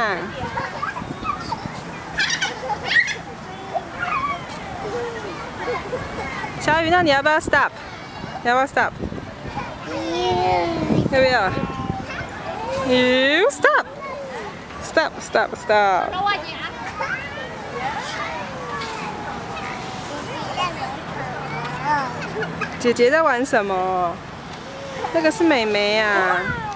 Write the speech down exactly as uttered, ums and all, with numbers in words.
样？小雨，那你要不要 stop？ 你要不要 stop？ 要不要？You stop! Stop! Stop! Stop! 姐姐在玩什么？那个是妹妹啊。